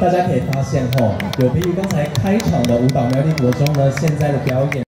大家可以发现有别于刚才开场的舞蹈苗栗国中呢，现在的表演。